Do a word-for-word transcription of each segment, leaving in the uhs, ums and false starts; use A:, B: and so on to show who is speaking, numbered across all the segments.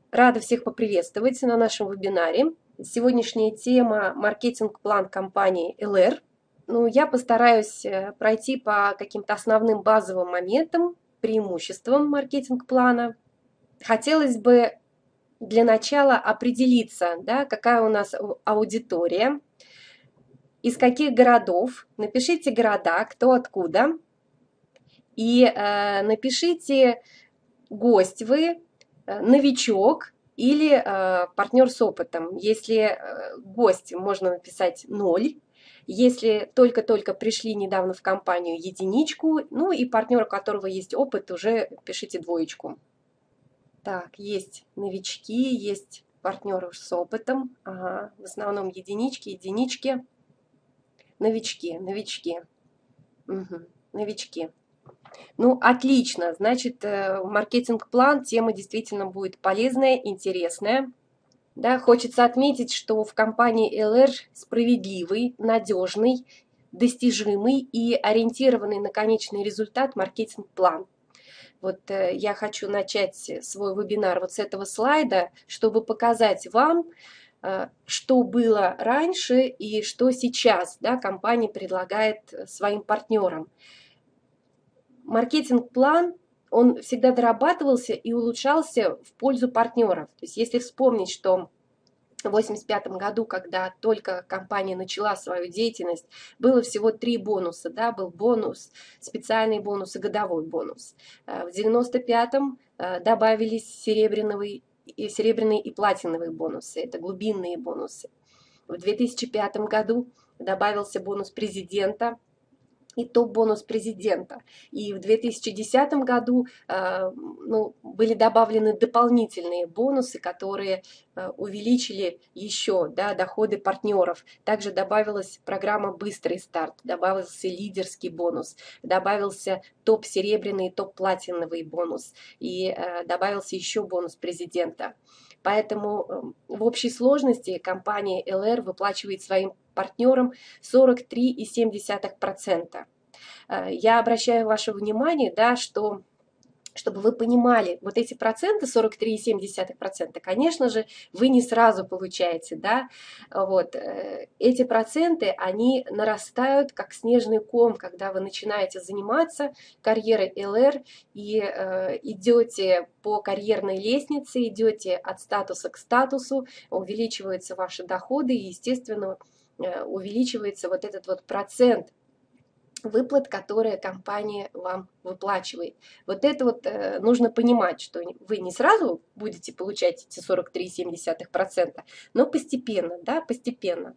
A: Рада всех поприветствовать на нашем вебинаре. Сегодняшняя тема – маркетинг-план компании эл эр. Ну, я постараюсь э, пройти по каким-то основным базовым моментам, преимуществам маркетинг-плана. Хотелось бы для начала определиться, да, какая у нас аудитория, из каких городов. Напишите города, кто откуда. И э, напишите, гость вы, новичок или э, партнер с опытом. Если э, гость, можно написать ноль. Если только-только пришли недавно в компанию, единичку. Ну и партнер, у которого есть опыт, уже пишите двоечку. Так, есть новички, есть партнеры с опытом. Ага, в основном единички, единички. Новички, новички. Угу, новички. Ну, отлично. Значит, маркетинг-план, тема действительно будет полезная, интересная. Да, хочется отметить, что в компании эл эр справедливый, надежный, достижимый и ориентированный на конечный результат маркетинг-план. Вот э, я хочу начать свой вебинар вот с этого слайда, чтобы показать вам, э, что было раньше и что сейчас, да, компания предлагает своим партнерам. Маркетинг-план, он всегда дорабатывался и улучшался в пользу партнеров. То есть если вспомнить, что в восемьдесят пятом году, когда только компания начала свою деятельность, было всего три бонуса. Да? Был бонус, специальный бонус и годовой бонус. В девяносто пятом добавились серебряные, серебряные и платиновые бонусы. Это глубинные бонусы. В две тысячи пятом году добавился бонус президента и топ-бонус президента. И в две тысячи десятом году э, ну, были добавлены дополнительные бонусы, которые э, увеличили еще, да, доходы партнеров. Также добавилась программа «Быстрый старт», добавился лидерский бонус, добавился топ-серебряный и топ-платиновый бонус, и э, добавился еще бонус президента. Поэтому э, в общей сложности компания эл эр выплачивает своим партнерам сорок три и семь десятых процента. Я обращаю ваше внимание, да, что, чтобы вы понимали, вот эти проценты, сорок три и семь десятых процента, конечно же, вы не сразу получаете, да, вот, эти проценты, они нарастают как снежный ком, когда вы начинаете заниматься карьерой эл эр и э, идете по карьерной лестнице, идете от статуса к статусу, увеличиваются ваши доходы и, естественно, увеличивается вот этот вот процент выплат, которые компания вам выплачивает. Вот это вот э, нужно понимать, что вы не сразу будете получать эти сорок три и семь десятых процента, но постепенно, да, постепенно.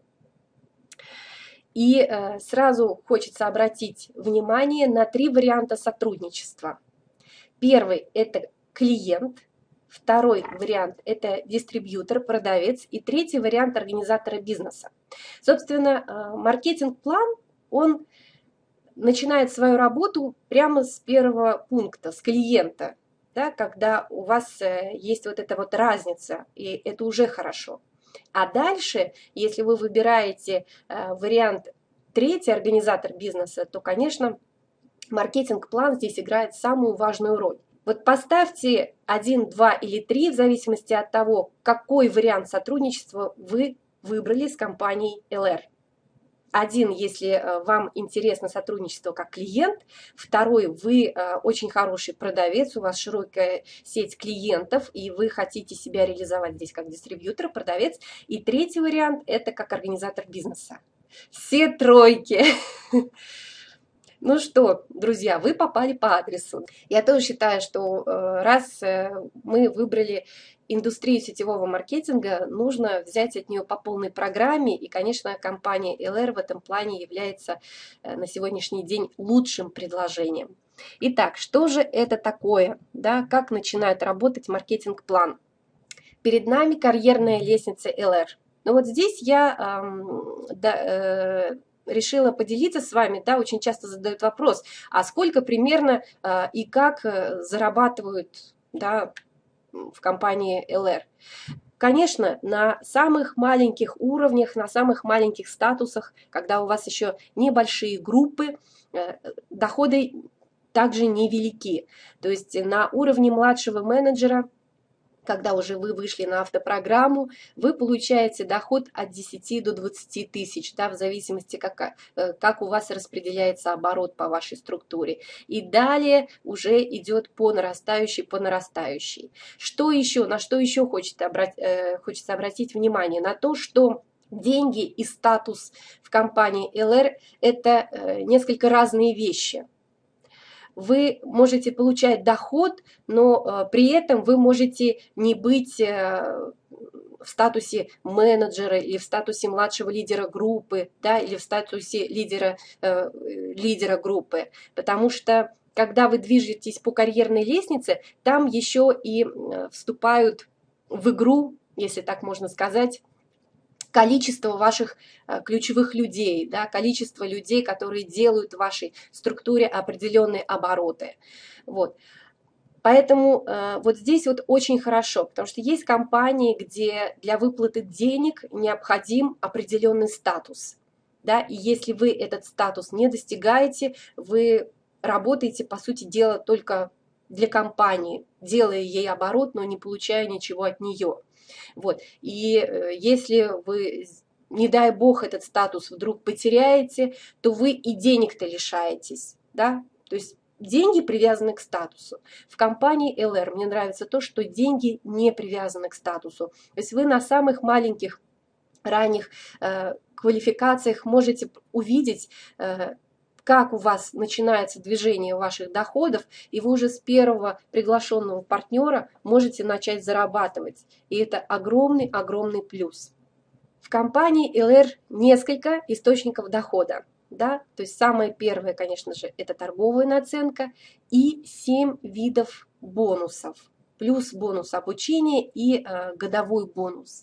A: И э, сразу хочется обратить внимание на три варианта сотрудничества. Первый – это клиент. Второй вариант – это дистрибьютор, продавец. И третий вариант – организатора бизнеса. Собственно, маркетинг-план, он начинает свою работу прямо с первого пункта, с клиента, да, когда у вас есть вот эта вот разница, и это уже хорошо. А дальше, если вы выбираете вариант третий, организатор бизнеса, то, конечно, маркетинг-план здесь играет самую важную роль. Вот поставьте один, два или три, в зависимости от того, какой вариант сотрудничества вы выбрали с компанией эл эр. Один, если вам интересно сотрудничество как клиент. Второй, вы очень хороший продавец, у вас широкая сеть клиентов, и вы хотите себя реализовать здесь как дистрибьютор, продавец. И третий вариант – это как организатор бизнеса. Все тройки. Ну что, друзья, вы попали по адресу. Я тоже считаю, что раз мы выбрали индустрию сетевого маркетинга, нужно взять от нее по полной программе. И, конечно, компания эл эр в этом плане является на сегодняшний день лучшим предложением. Итак, что же это такое? Да, как начинает работать маркетинг-план? Перед нами карьерная лестница эл эр. Ну вот здесь я... Эм, да, э, решила поделиться с вами, да, очень часто задают вопрос, а сколько примерно э, и как э, зарабатывают, да, в компании эл эр. Конечно, на самых маленьких уровнях, на самых маленьких статусах, когда у вас еще небольшие группы, э, доходы также невелики. То есть на уровне младшего менеджера когда уже вы вышли на автопрограмму, вы получаете доход от десяти до двадцати тысяч, да, в зависимости, как, как у вас распределяется оборот по вашей структуре. И далее уже идет по нарастающей, по нарастающей. Что еще, на что еще хочется обратить, хочется обратить внимание? На то, что деньги и статус в компании эл эр – это несколько разные вещи. Вы можете получать доход, но э, при этом вы можете не быть э, в статусе менеджера или в статусе младшего лидера группы, да, или в статусе лидера, э, лидера группы, потому что когда вы движетесь по карьерной лестнице, там еще и э, вступают в игру, если так можно сказать, количество ваших э, ключевых людей, да, количество людей, которые делают в вашей структуре определенные обороты. Вот. Поэтому э, вот здесь вот очень хорошо, потому что есть компании, где для выплаты денег необходим определенный статус. Да, и если вы этот статус не достигаете, вы работаете, по сути дела, только для компании, делая ей оборот, но не получая ничего от нее. Вот. И э, если вы, не дай бог, этот статус вдруг потеряете, то вы и денег-то лишаетесь. Да? То есть деньги привязаны к статусу. В компании эл эр мне нравится то, что деньги не привязаны к статусу. То есть вы на самых маленьких ранних э, квалификациях можете увидеть, э, как у вас начинается движение ваших доходов, и вы уже с первого приглашенного партнера можете начать зарабатывать. И это огромный-огромный плюс. В компании эл эр несколько источников дохода. Да? То есть самое первое, конечно же, это торговая наценка и семь видов бонусов. Плюс бонус обучения и э, годовой бонус.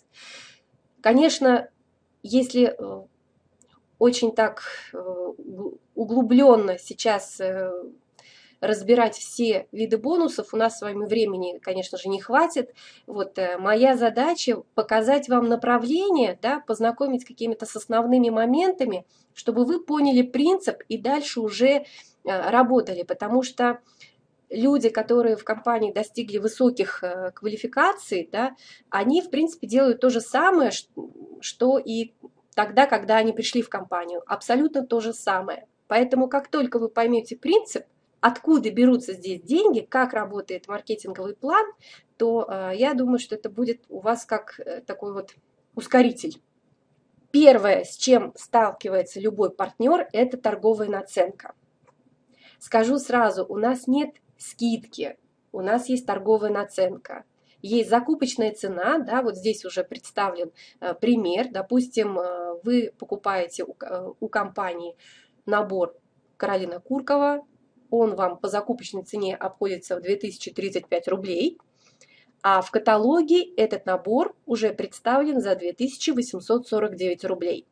A: Конечно, если э, очень так э, углубленно сейчас э, разбирать все виды бонусов, у нас с вами времени, конечно же, не хватит. Вот, э, моя задача показать вам направление, да, познакомить с какими-то с основными моментами, чтобы вы поняли принцип и дальше уже э, работали, потому что люди, которые в компании достигли высоких э, квалификаций, да, они, в принципе, делают то же самое, что и тогда, когда они пришли в компанию. Абсолютно то же самое. Поэтому, как только вы поймете принцип, откуда берутся здесь деньги, как работает маркетинговый план, то э, я думаю, что это будет у вас как э, такой вот ускоритель. Первое, с чем сталкивается любой партнер, это торговая наценка. Скажу сразу, у нас нет скидки, у нас есть торговая наценка. Есть закупочная цена, да, вот здесь уже представлен э, пример. Допустим, э, вы покупаете у, э, у компании набор Каролина Куркова, он вам по закупочной цене обходится в две тысячи тридцать пять рублей, а в каталоге этот набор уже представлен за две тысячи восемьсот сорок девять рублей.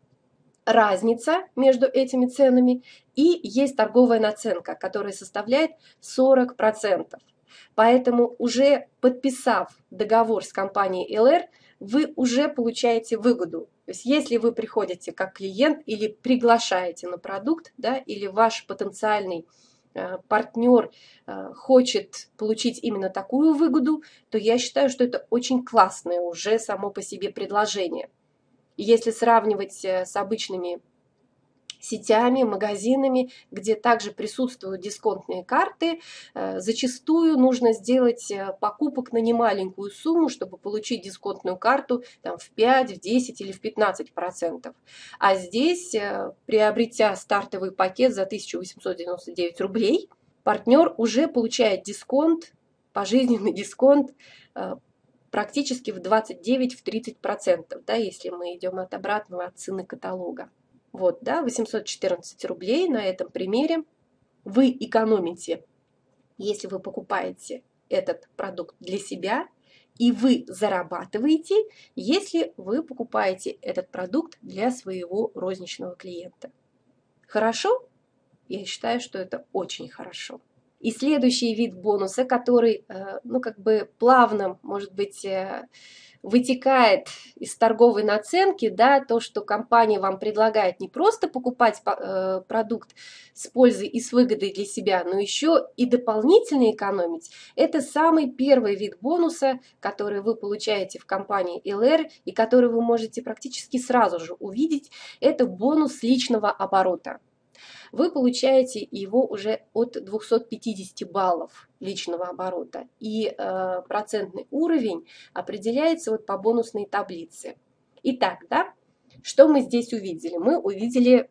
A: Разница между этими ценами и есть торговая наценка, которая составляет сорок процентов. Поэтому уже подписав договор с компанией эл эр, вы уже получаете выгоду. То есть если вы приходите как клиент или приглашаете на продукт, да, или ваш потенциальный э, партнер э, хочет получить именно такую выгоду, то я считаю, что это очень классное уже само по себе предложение. Если сравнивать с обычными сетями, магазинами, где также присутствуют дисконтные карты, зачастую нужно сделать покупок на немаленькую сумму, чтобы получить дисконтную карту там, в пять, в десять или в пятнадцать процентов. А здесь, приобретя стартовый пакет за тысячу восемьсот девяносто девять рублей, партнер уже получает дисконт, пожизненный дисконт, практически в двадцать девять — тридцать процентов, да, если мы идем от обратного от цены каталога. Вот, да, восемьсот четырнадцать рублей на этом примере вы экономите, если вы покупаете этот продукт для себя, и вы зарабатываете, если вы покупаете этот продукт для своего розничного клиента. Хорошо? Я считаю, что это очень хорошо. И следующий вид бонуса, который, ну, как бы плавно, может быть, вытекает из торговой наценки, да, то, что компания вам предлагает не просто покупать э, продукт с пользой и с выгодой для себя, но еще и дополнительно экономить. Это самый первый вид бонуса, который вы получаете в компании эл эр и который вы можете практически сразу же увидеть. Это бонус личного оборота. Вы получаете его уже от двухсот пятидесяти баллов личного оборота. И э, процентный уровень определяется вот по бонусной таблице. Итак, да, что мы здесь увидели? Мы увидели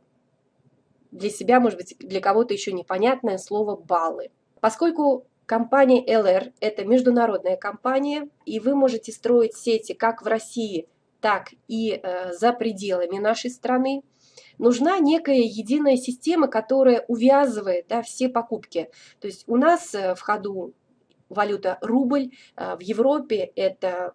A: для себя, может быть, для кого-то еще непонятное слово «баллы». Поскольку компания эл эр – это международная компания, и вы можете строить сети как в России, так и э, за пределами нашей страны, нужна некая единая система, которая увязывает, да, все покупки. То есть у нас в ходу валюта рубль, в Европе это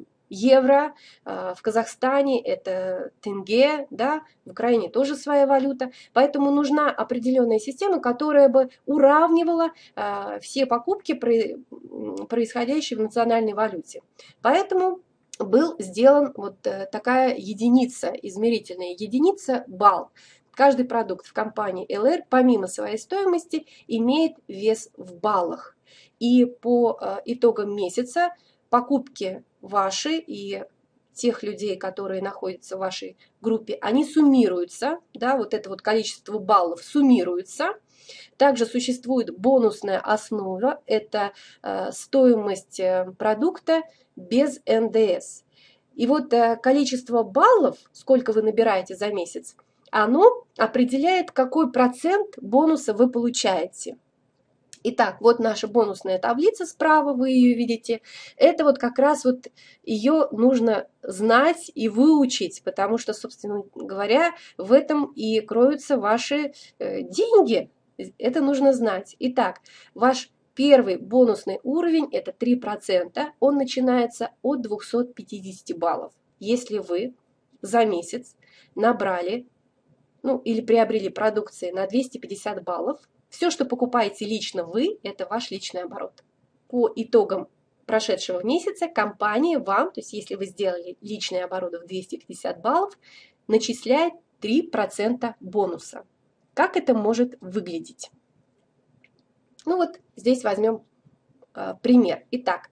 A: евро, в Казахстане это тенге, да, в Украине тоже своя валюта. Поэтому нужна определенная система, которая бы уравнивала все покупки, происходящие в национальной валюте. Поэтому был сделан вот такая единица, измерительная единица, балл. Каждый продукт в компании эл эр помимо своей стоимости имеет вес в баллах. И по итогам месяца покупки ваши и тех людей, которые находятся в вашей группе, они суммируются, да, вот это вот количество баллов суммируется. Также существует бонусная основа, это э, стоимость продукта без эн дэ эс. И вот э, количество баллов, сколько вы набираете за месяц, оно определяет, какой процент бонуса вы получаете. Итак, вот наша бонусная таблица справа, вы ее видите. Это вот как раз вот ее нужно знать и выучить, потому что, собственно говоря, в этом и кроются ваши э, деньги. Это нужно знать. Итак, ваш первый бонусный уровень – это три процента. Он начинается от двухсот пятидесяти баллов. Если вы за месяц набрали, ну, или приобрели продукции на двести пятьдесят баллов, все, что покупаете лично вы, это ваш личный оборот. По итогам прошедшего месяца компания вам, то есть если вы сделали личный оборот в двести пятьдесят баллов, начисляет три процента бонуса. Как это может выглядеть? Ну вот здесь возьмем э, пример. Итак,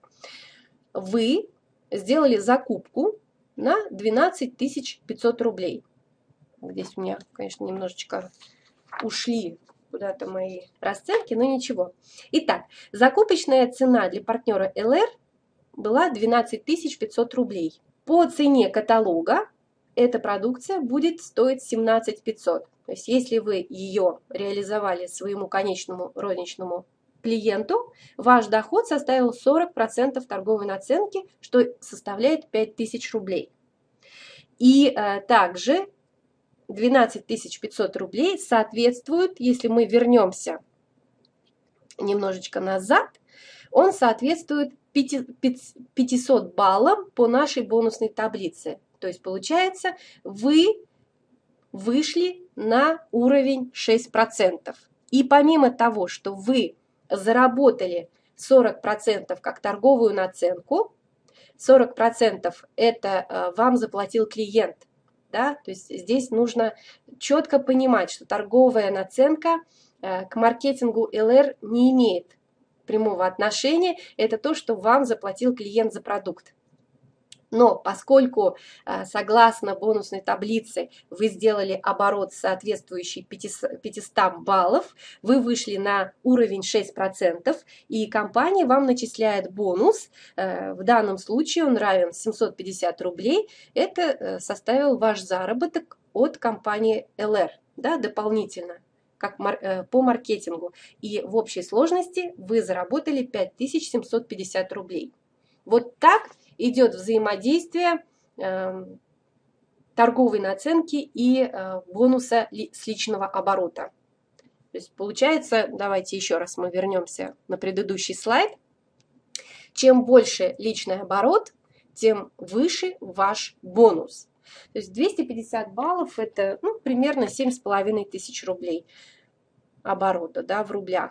A: вы сделали закупку на двенадцать тысяч пятьсот рублей. Здесь у меня, конечно, немножечко ушли куда-то мои расценки, но ничего. Итак, закупочная цена для партнера эл эр была двенадцать тысяч пятьсот рублей. По цене каталога эта продукция будет стоить семнадцать тысяч пятьсот. То есть если вы ее реализовали своему конечному розничному клиенту, ваш доход составил сорок процентов торговой наценки, что составляет пять тысяч рублей. И э, также двенадцать тысяч пятьсот рублей соответствует, если мы вернемся немножечко назад, он соответствует пятисот баллам по нашей бонусной таблице. То есть получается, вы вышли на уровень шесть процентов. И помимо того, что вы заработали сорок процентов как торговую наценку, сорок процентов это вам заплатил клиент. Да? То есть здесь нужно четко понимать, что торговая наценка к маркетингу эл эр не имеет прямого отношения. Это то, что вам заплатил клиент за продукт. Но поскольку, согласно бонусной таблице, вы сделали оборот, соответствующий пятистам баллов, вы вышли на уровень шесть процентов, и компания вам начисляет бонус. В данном случае он равен семьсот пятьдесят рублей. Это составил ваш заработок от компании эл эр, да, дополнительно, как по маркетингу. И в общей сложности вы заработали пять тысяч семьсот пятьдесят рублей. Вот так идет взаимодействие э, торговой наценки и э, бонуса ли, с личного оборота. То есть получается, давайте еще раз мы вернемся на предыдущий слайд. Чем больше личный оборот, тем выше ваш бонус. То есть двести пятьдесят баллов это, ну, примерно семь с половиной тысяч рублей оборота, да, в рублях.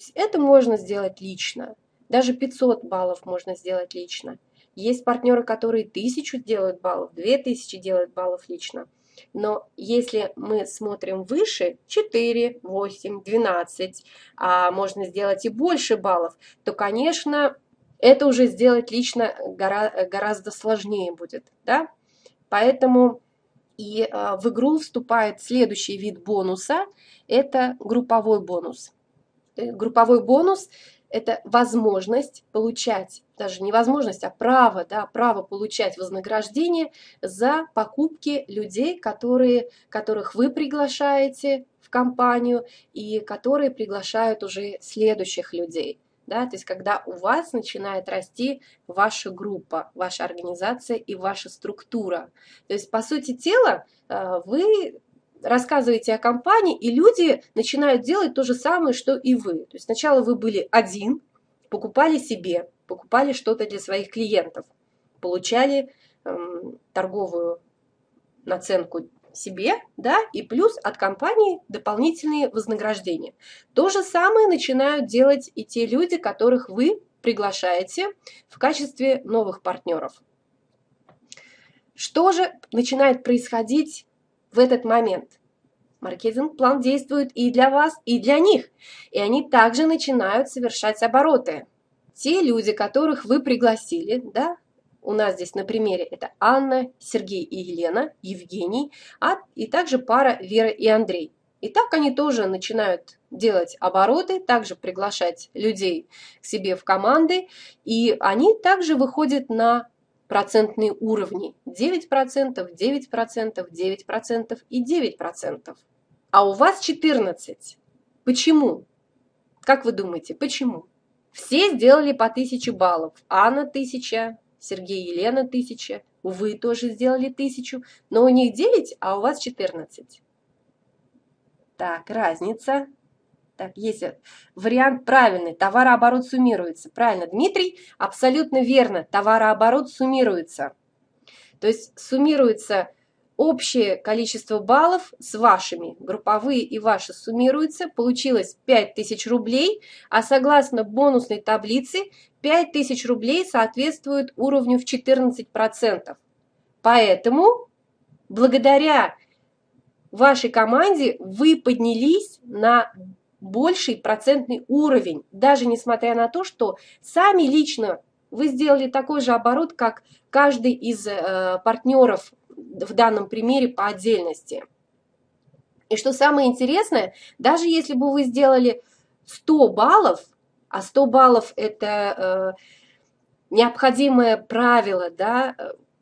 A: Это можно сделать лично. Даже пятьсот баллов можно сделать лично. Есть партнеры, которые тысячу делают баллов, две тысячи делают баллов лично. Но если мы смотрим выше, четыре, восемь, двенадцать, а можно сделать и больше баллов, то, конечно, это уже сделать лично гора, гораздо сложнее будет. Да? Поэтому и а, в игру вступает следующий вид бонуса, это групповой бонус. Групповой бонус – это возможность получать, даже не возможность, а право, да, право получать вознаграждение за покупки людей, которые, которых вы приглашаете в компанию и которые приглашают уже следующих людей. Да, то есть когда у вас начинает расти ваша группа, ваша организация и ваша структура. То есть, по сути дела, вы рассказываете о компании, и люди начинают делать то же самое, что и вы. То есть сначала вы были один, покупали себе, покупали что-то для своих клиентов, получали эм, торговую наценку себе, да, и плюс от компании дополнительные вознаграждения. То же самое начинают делать и те люди, которых вы приглашаете в качестве новых партнеров. Что же начинает происходить в этот момент? Маркетинг-план действует и для вас, и для них. И они также начинают совершать обороты. Те люди, которых вы пригласили, да, у нас здесь на примере это Анна, Сергей и Елена, Евгений, а, и также пара Вера и Андрей. И так они тоже начинают делать обороты, также приглашать людей к себе в команды, и они также выходят на процентные уровни девять процентов, девять процентов, девять процентов и девять процентов. А у вас четырнадцать. Почему? Как вы думаете, почему? Все сделали по тысяче баллов. Анна тысяча, Сергей и Елена тысяча, вы тоже сделали тысячу, но у них девять, а у вас четырнадцать. Так, разница. Так, есть вариант правильный. Товарооборот суммируется. Правильно, Дмитрий, абсолютно верно. Товарооборот суммируется. То есть суммируется общее количество баллов с вашими. Групповые и ваши суммируются. Получилось пять тысяч рублей. А согласно бонусной таблице, пять тысяч рублей соответствует уровню в четырнадцать процентов. Поэтому благодаря вашей команде вы поднялись на больший процентный уровень, даже несмотря на то, что сами лично вы сделали такой же оборот, как каждый из э, партнеров в данном примере по отдельности. И что самое интересное, даже если бы вы сделали сто баллов, а сто баллов это э, необходимое правило, да,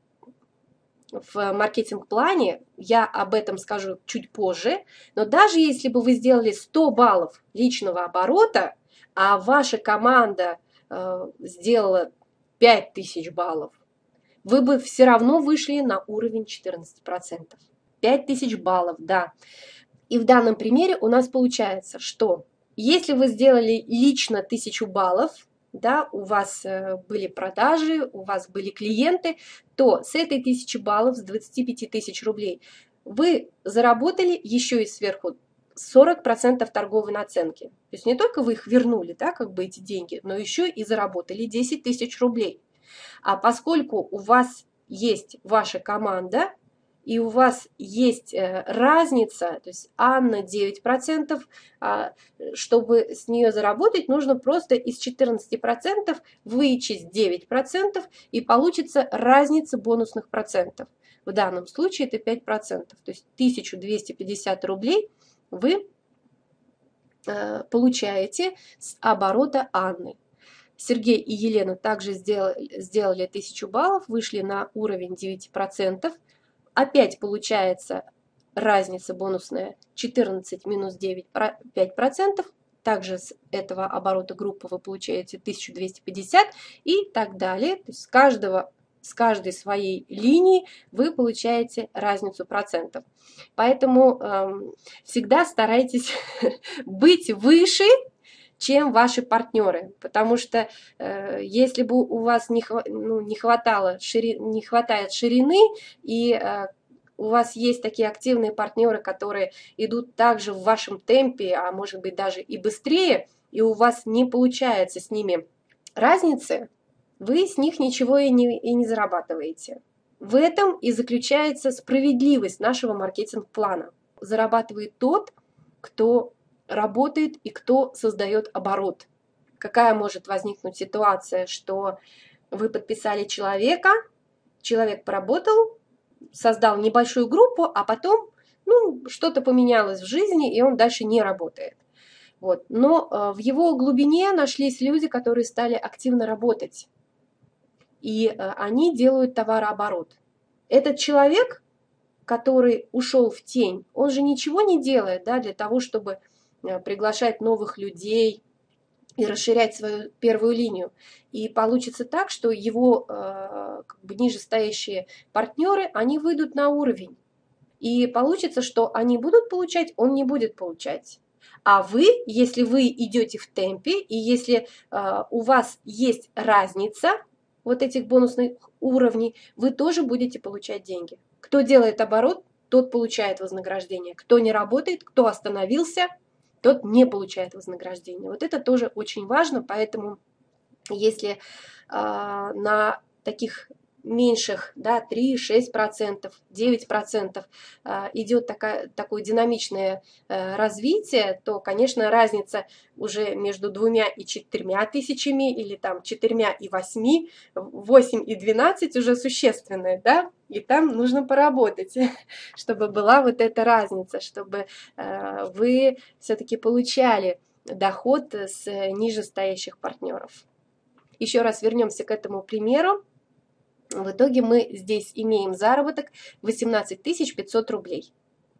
A: в маркетинг-плане, я об этом скажу чуть позже, но даже если бы вы сделали сто баллов личного оборота, а ваша команда э, сделала пять тысяч баллов, вы бы все равно вышли на уровень четырнадцать процентов. пять тысяч баллов, да. И в данном примере у нас получается, что если вы сделали лично тысячу баллов, да, у вас были продажи, у вас были клиенты, то с этой тысячи баллов, с двадцати пяти тысяч рублей, вы заработали еще и сверху сорок процентов торговой наценки. То есть не только вы их вернули, да, как бы эти деньги, но еще и заработали десять тысяч рублей. А поскольку у вас есть ваша команда, и у вас есть разница, то есть Анна девять процентов, чтобы с нее заработать, нужно просто из четырнадцати процентов вычесть девять процентов, и получится разница бонусных процентов. В данном случае это пять процентов, то есть тысяча двести пятьдесят рублей вы получаете с оборота Анны. Сергей и Елена также сделали, сделали тысячу баллов, вышли на уровень девять процентов. Опять получается разница бонусная четырнадцать минус девять, пять процентов. Также с этого оборота группы вы получаете тысячу двести пятьдесят и так далее. То есть с, каждого, с каждой своей линии вы получаете разницу процентов. Поэтому эм, всегда старайтесь быть выше, чем ваши партнеры, потому что э, если бы у вас не, ну, не, хватало шири, не хватает ширины, и э, у вас есть такие активные партнеры, которые идут также в вашем темпе, а может быть даже и быстрее, и у вас не получается с ними разницы, вы с них ничего и не, и не зарабатываете. В этом и заключается справедливость нашего маркетинг-плана. Зарабатывает тот, кто работает и кто создает оборот. Какая может возникнуть ситуация, что вы подписали человека, человек поработал, создал небольшую группу, а потом ну, что-то поменялось в жизни, и он дальше не работает. Вот. Но э, в его глубине нашлись люди, которые стали активно работать. И э, они делают товарооборот. Этот человек, который ушел в тень, он же ничего не делает, да, для того, чтобы э, приглашать новых людей и расширять свою первую линию. И получится так, что его э, как бы нижестоящие партнеры, они выйдут на уровень. И получится, что они будут получать, он не будет получать. А вы, если вы идете в темпе, и если э, у вас есть разница вот этих бонусных уровней, вы тоже будете получать деньги. Кто делает оборот, тот получает вознаграждение. Кто не работает, кто остановился, тот не получает вознаграждение. Вот это тоже очень важно, поэтому если э, на таких меньших, да, три-шесть процентов, девять процентов идет такая, такое динамичное развитие, то, конечно, разница уже между двумя и четырьмя тысячами или там четырьмя и восьми, восемь и двенадцать уже существенная, да, и там нужно поработать, чтобы была вот эта разница, чтобы вы все-таки получали доход с нижестоящих партнеров. Еще раз вернемся к этому примеру. В итоге мы здесь имеем заработок восемнадцать тысяч пятьсот рублей.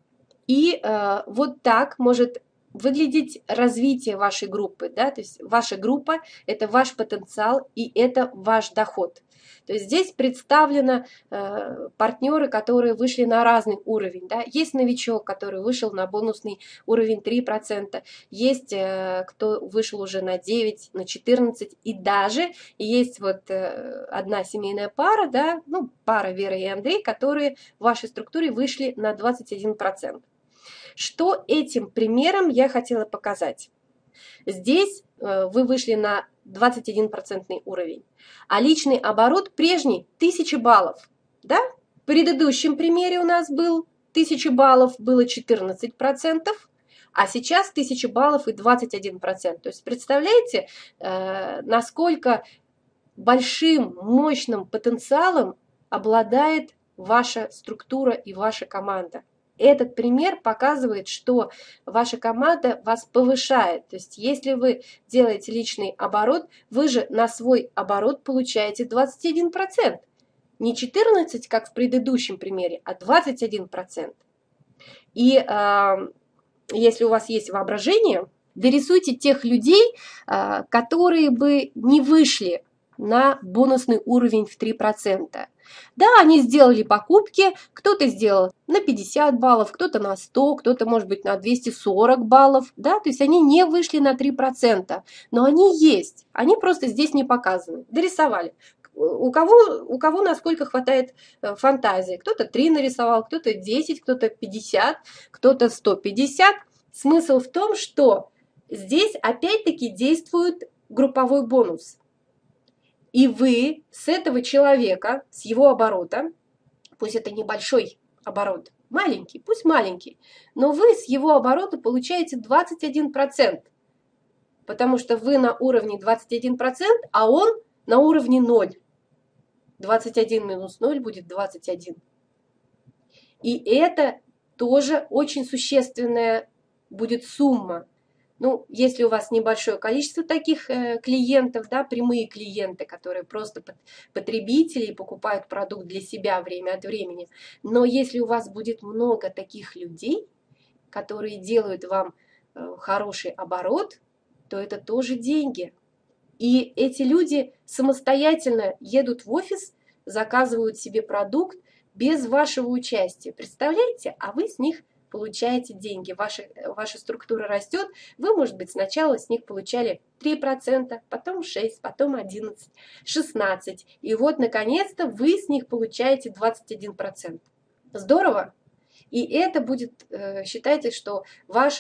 A: И э, вот так может выглядеть развитие вашей группы. Да? То есть ваша группа – это ваш потенциал и это ваш доход. То есть здесь представлены э, партнеры, которые вышли на разный уровень. Да? Есть новичок, который вышел на бонусный уровень три процента. Есть э, кто вышел уже на девять, на четырнадцать. И даже есть вот э, одна семейная пара, да? Ну, пара Вера и Андрей, которые в вашей структуре вышли на двадцать один процент. Что этим примером я хотела показать? Здесь э, вы вышли на двадцать один процентный уровень, а личный оборот прежний тысяча баллов. Да? В предыдущем примере у нас был тысяча баллов, было четырнадцать процентов, а сейчас тысяча баллов и двадцать один процент. То есть представляете, э, насколько большим, мощным потенциалом обладает ваша структура и ваша команда. Этот пример показывает, что ваша команда вас повышает. То есть если вы делаете личный оборот, вы же на свой оборот получаете двадцать один процент. Не четырнадцать, как в предыдущем примере, а двадцать один процент. И э, если у вас есть воображение, дорисуйте тех людей, э, которые бы не вышли на бонусный уровень в три процента. Да, они сделали покупки, кто-то сделал на пятьдесят баллов, кто-то на сто, кто-то, может быть, на двести сорок баллов, да, то есть они не вышли на три процента, но они есть, они просто здесь не показаны, дорисовали. У кого, у кого насколько хватает фантазии, кто-то три нарисовал, кто-то десять, кто-то пятьдесят, кто-то сто пятьдесят. Смысл в том, что здесь опять-таки действует групповой бонус. И вы с этого человека, с его оборота, пусть это небольшой оборот, маленький, пусть маленький, но вы с его оборота получаете двадцать один процент, потому что вы на уровне двадцать один процент, а он на уровне ноль. двадцать один минус ноль будет двадцать один. И это тоже очень существенная будет сумма. Ну, если у вас небольшое количество таких э, клиентов, да, прямые клиенты, которые просто потребители и покупают продукт для себя время от времени, но если у вас будет много таких людей, которые делают вам э, хороший оборот, то это тоже деньги. И эти люди самостоятельно едут в офис, заказывают себе продукт без вашего участия. Представляете? А вы с них получаете деньги, ваша, ваша структура растет, вы, может быть, сначала с них получали три процента, потом шесть процентов, потом одиннадцать процентов, шестнадцать процентов, и вот, наконец-то, вы с них получаете двадцать один процент. Здорово! И это будет, считайте, что ваш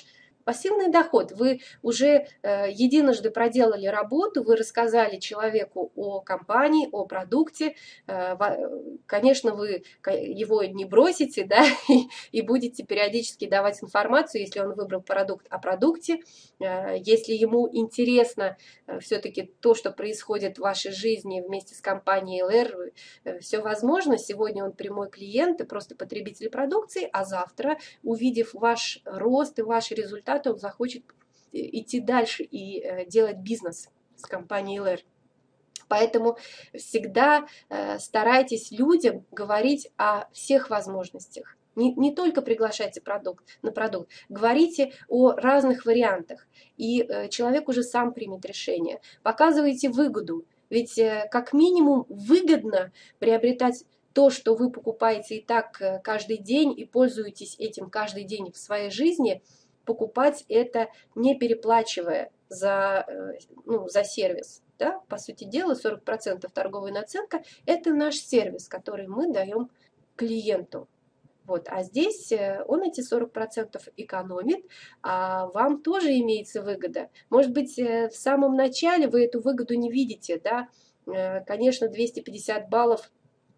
A: Пассивный доход. Вы уже э, единожды проделали работу, вы рассказали человеку о компании, о продукте. Э, конечно, вы его не бросите, да, и, и будете периодически давать информацию, если он выбрал продукт, о продукте. Э, если ему интересно э, все-таки то, что происходит в вашей жизни вместе с компанией эл эр, э, все возможно. Сегодня он прямой клиент и просто потребитель продукции, а завтра, увидев ваш рост и ваши результаты, он захочет идти дальше и э, делать бизнес с компанией эл эр. Поэтому всегда э, старайтесь людям говорить о всех возможностях. Не, не только приглашайте продукт, на продукт, говорите о разных вариантах, и э, человек уже сам примет решение. Показывайте выгоду, ведь э, как минимум выгодно приобретать то, что вы покупаете и так э, каждый день и пользуетесь этим каждый день в своей жизни, покупать это не переплачивая за, ну, за сервис. Да? По сути дела, сорок процентов торговая наценка – это наш сервис, который мы даем клиенту. Вот. А здесь он эти сорок процентов экономит, а вам тоже имеется выгода. Может быть, в самом начале вы эту выгоду не видите. Да? Конечно, двести пятьдесят баллов,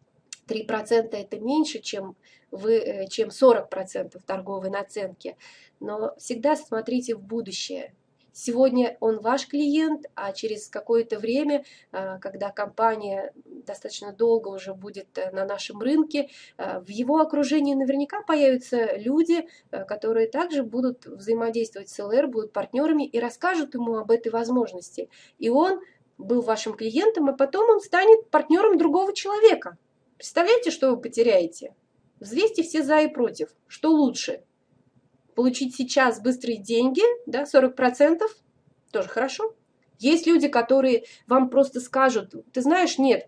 A: три процента это меньше, чем, вы, чем сорок процентов торговой наценки. Но всегда смотрите в будущее. Сегодня он ваш клиент, а через какое-то время, когда компания достаточно долго уже будет на нашем рынке, в его окружении наверняка появятся люди, которые также будут взаимодействовать с эл эр, будут партнерами и расскажут ему об этой возможности. И он был вашим клиентом, а потом он станет партнером другого человека. Представляете, что вы потеряете? Взвесьте все за и против. Что лучше? Получить сейчас быстрые деньги, да, сорок процентов, тоже хорошо. Есть люди, которые вам просто скажут, ты знаешь, нет,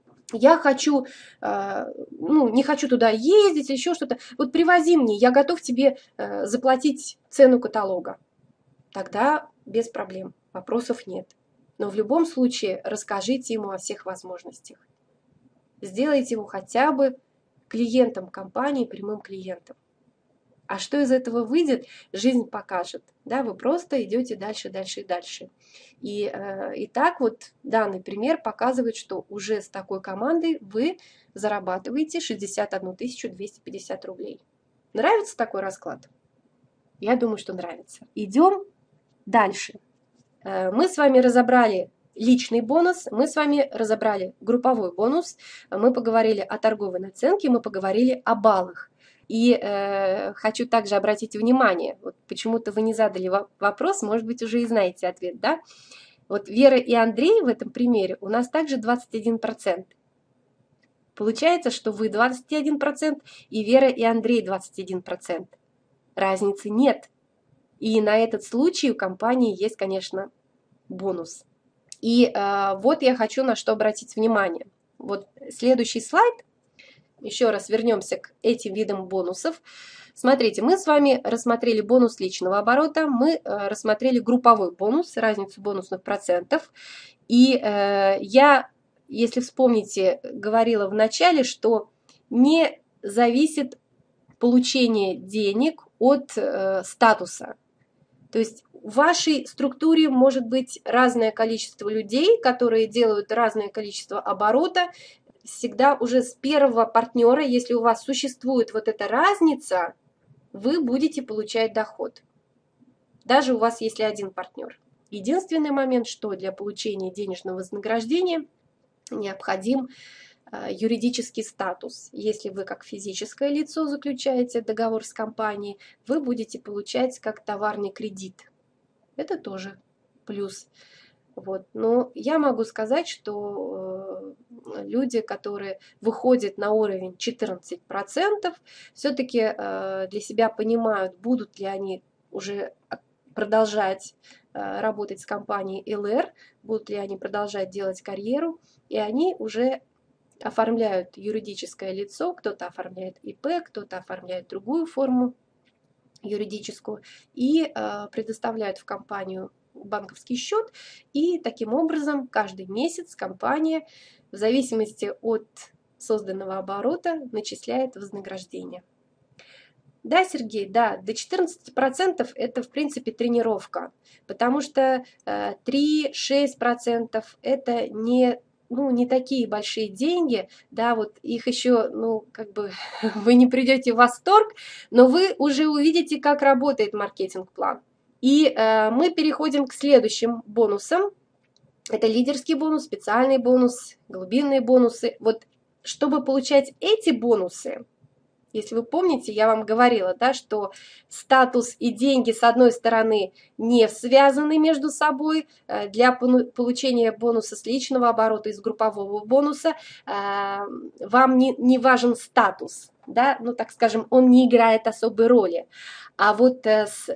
A: я хочу, э, ну, не хочу туда ездить, еще что-то. Вот привози мне, я готов тебе э, заплатить цену каталога. Тогда без проблем, вопросов нет. Но в любом случае расскажите ему о всех возможностях. Сделайте его хотя бы клиентом компании, прямым клиентом. А что из этого выйдет, жизнь покажет. Да, вы просто идете дальше, дальше и дальше. И, э, и так вот данный пример показывает, что уже с такой командой вы зарабатываете шестьдесят одну тысячу двести пятьдесят рублей. Нравится такой расклад? Я думаю, что нравится. Идем дальше. Э, мы с вами разобрали личный бонус, мы с вами разобрали групповой бонус, мы поговорили о торговой наценке, мы поговорили о баллах. И э, хочу также обратить внимание, вот почему-то вы не задали вопрос, может быть, уже и знаете ответ, да? Вот Вера и Андрей в этом примере у нас также двадцать один процент. Получается, что вы двадцать один процент и Вера и Андрей двадцать один процент. Разницы нет. И на этот случай у компании есть, конечно, бонус. И э, вот я хочу на что обратить внимание. Вот следующий слайд. Еще раз вернемся к этим видам бонусов. Смотрите, мы с вами рассмотрели бонус личного оборота, мы э, рассмотрели групповой бонус, разницу бонусных процентов. И э, я, если вспомните, говорила в начале, что не зависит получение денег от э, статуса. То есть в вашей структуре может быть разное количество людей, которые делают разное количество оборота. Всегда уже с первого партнера, если у вас существует вот эта разница, вы будете получать доход. Даже у вас, если один партнер. Единственный момент, что для получения денежного вознаграждения необходим юридический статус. Если вы как физическое лицо заключаете договор с компанией, вы будете получать как товарный кредит. Это тоже плюс. Вот. Но я могу сказать, что люди, которые выходят на уровень четырнадцать процентов, все-таки для себя понимают, будут ли они уже продолжать работать с компанией эл эр, будут ли они продолжать делать карьеру, и они уже оформляют юридическое лицо, кто-то оформляет и пэ, кто-то оформляет другую форму юридическую и предоставляют в компанию банковский счет, и таким образом каждый месяц компания в зависимости от созданного оборота начисляет вознаграждение. Да, Сергей, да, до четырнадцати процентов это, в принципе, тренировка, потому что э, три-шесть процентов это не, ну, не такие большие деньги, да, вот их еще, ну, как бы вы не придете в восторг, но вы уже увидите, как работает маркетинг-план. И э, мы переходим к следующим бонусам. Это лидерский бонус, специальный бонус, глубинные бонусы. Вот чтобы получать эти бонусы, если вы помните, я вам говорила, да, что статус и деньги, с одной стороны, не связаны между собой. Для получения бонуса с личного оборота, из группового бонуса, вам не, не важен статус, да, ну, так скажем, он не играет особой роли. А вот с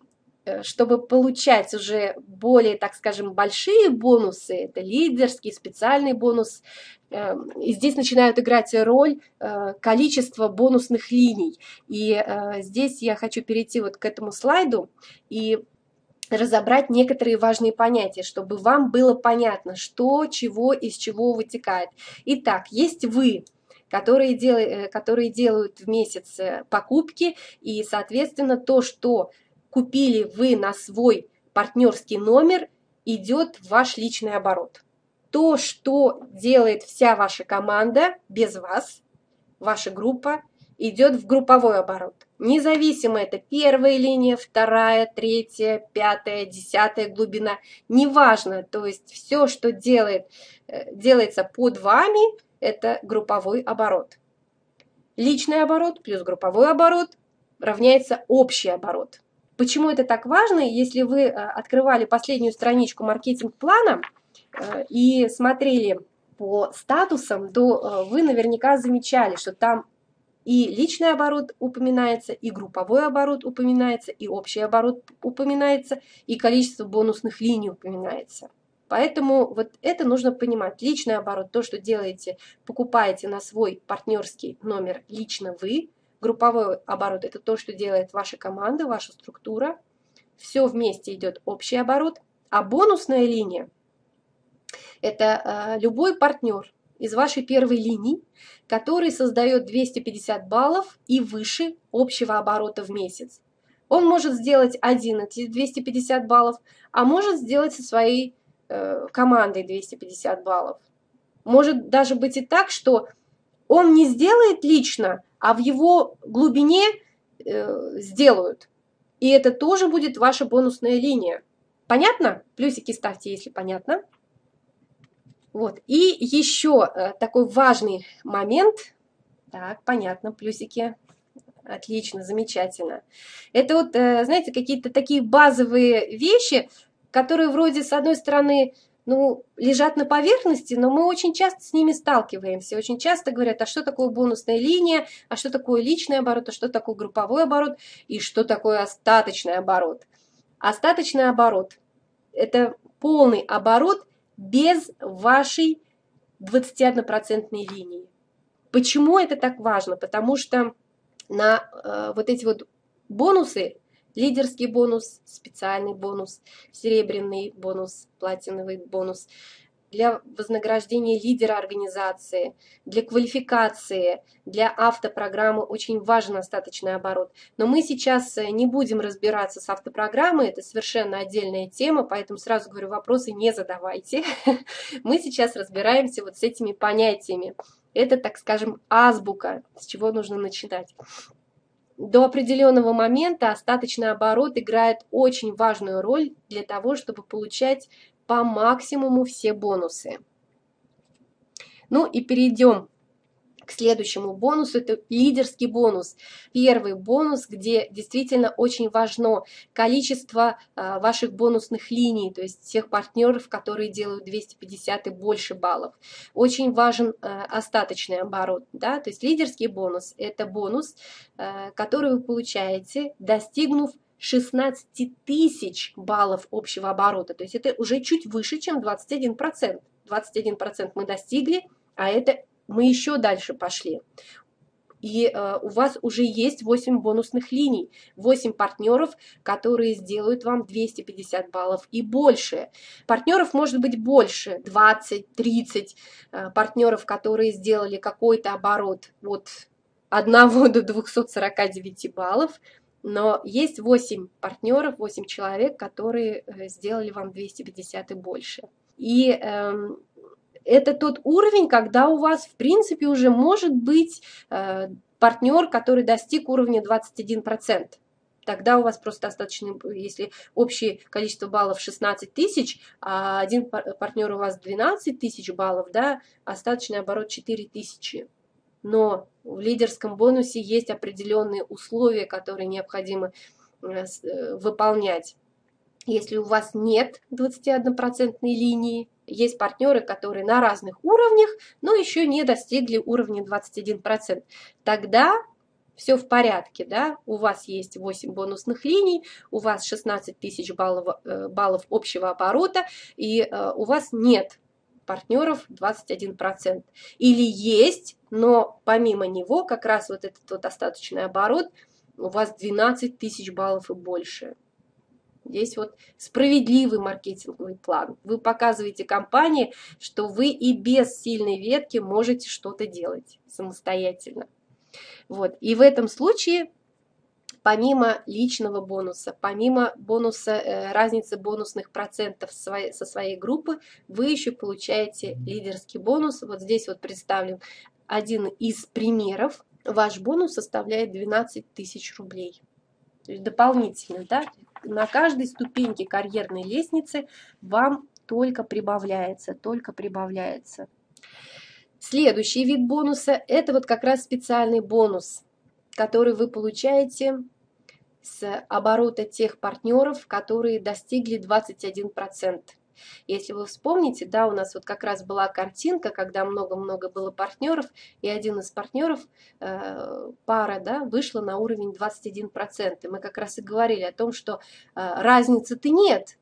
A: чтобы получать уже более, так скажем, большие бонусы, это лидерский, специальный бонус, и здесь начинают играть роль количество бонусных линий. И здесь я хочу перейти вот к этому слайду и разобрать некоторые важные понятия, чтобы вам было понятно, что, чего, из чего вытекает. Итак, есть вы, которые, дел... которые делают в месяц покупки, и, соответственно, то, что купили вы на свой партнерский номер, идет в ваш личный оборот. То, что делает вся ваша команда без вас, ваша группа, идет в групповой оборот. Независимо это первая линия, вторая, третья, пятая, десятая глубина, неважно. То есть все, что делает, делается под вами, это групповой оборот. Личный оборот плюс групповой оборот равняется общий оборот. Почему это так важно? Если вы открывали последнюю страничку маркетинг-плана и смотрели по статусам, то вы наверняка замечали, что там и личный оборот упоминается, и групповой оборот упоминается, и общий оборот упоминается, и количество бонусных линий упоминается. Поэтому вот это нужно понимать. Личный оборот, то, что делаете, покупаете на свой партнерский номер лично вы. Групповой оборот – это то, что делает ваша команда, ваша структура. Все вместе идет общий оборот. А бонусная линия – это э, любой партнер из вашей первой линии, который создает двести пятьдесят баллов и выше общего оборота в месяц. Он может сделать один эти двести пятьдесят баллов, а может сделать со своей э, командой двести пятьдесят баллов. Может даже быть и так, что он не сделает лично, а в его глубине э, сделают. И это тоже будет ваша бонусная линия. Понятно? Плюсики ставьте, если понятно. Вот. И еще э, такой важный момент. Так, понятно, плюсики. Отлично, замечательно. Это вот, э, знаете, какие-то такие базовые вещи, которые вроде, с одной стороны, ну, лежат на поверхности, но мы очень часто с ними сталкиваемся. Очень часто говорят, а что такое бонусная линия, а что такое личный оборот, а что такое групповой оборот, и что такое остаточный оборот. Остаточный оборот – это полный оборот без вашей двадцатиоднопроцентной линии. Почему это так важно? Потому что на э, вот эти вот бонусы, лидерский бонус, специальный бонус, серебряный бонус, платиновый бонус, для вознаграждения лидера организации, для квалификации, для автопрограммы очень важен остаточный оборот. Но мы сейчас не будем разбираться с автопрограммой, это совершенно отдельная тема, поэтому сразу говорю, вопросы не задавайте. Мы сейчас разбираемся вот с этими понятиями. Это, так скажем, азбука, с чего нужно начинать. До определенного момента остаточный оборот играет очень важную роль для того, чтобы получать по максимуму все бонусы. Ну и перейдем к следующему бонусу. Это лидерский бонус. Первый бонус, где действительно очень важно количество а, ваших бонусных линий, то есть тех партнеров, которые делают двести пятьдесят и больше баллов. Очень важен а, остаточный оборот. Да? То есть лидерский бонус – это бонус, а, который вы получаете, достигнув шестнадцати тысяч баллов общего оборота. То есть это уже чуть выше, чем двадцать один процент. двадцать один процент мы достигли, а это мы еще дальше пошли. И э, у вас уже есть восемь бонусных линий, восемь партнеров, которые сделают вам двести пятьдесят баллов и больше. Партнеров может быть больше, двадцать, тридцать э, партнеров, которые сделали какой-то оборот от одного до двухсот сорока девяти баллов, но есть восемь партнеров, восемь человек, которые сделали вам двести пятьдесят и больше. И эм, это тот уровень, когда у вас, в принципе, уже может быть э, партнер, который достиг уровня двадцать один процент. Тогда у вас просто достаточно, если общее количество баллов шестнадцать тысяч, а один партнер у вас двенадцать тысяч баллов, да, остаточный оборот четыре тысячи. Но в лидерском бонусе есть определенные условия, которые необходимо выполнять. Если у вас нет двадцатиоднопроцентной линии, есть партнеры, которые на разных уровнях, но еще не достигли уровня двадцать один процент, тогда все в порядке, да, у вас есть восемь бонусных линий, у вас шестнадцать тысяч баллов, баллов общего оборота, и у вас нет партнеров двадцать один процент. Или есть, но помимо него как раз вот этот вот остаточный оборот у вас двенадцать тысяч баллов и больше. Здесь вот справедливый маркетинговый план. Вы показываете компании, что вы и без сильной ветки можете что-то делать самостоятельно. Вот. И в этом случае, помимо личного бонуса, помимо бонуса, э, разницы бонусных процентов своей, со своей группы, вы еще получаете лидерский бонус. Вот здесь вот представлен один из примеров. Ваш бонус составляет двенадцать тысяч рублей. То есть дополнительно, да, на каждой ступеньке карьерной лестницы вам только прибавляется, только прибавляется. Следующий вид бонуса – это вот как раз специальный бонус, который вы получаете с оборота тех партнеров, которые достигли двадцать один процент. Если вы вспомните, да, у нас вот как раз была картинка, когда много-много было партнеров, и один из партнеров, э, пара, да, вышла на уровень двадцать один процент. И мы как раз и говорили о том, что э, разницы-то нет.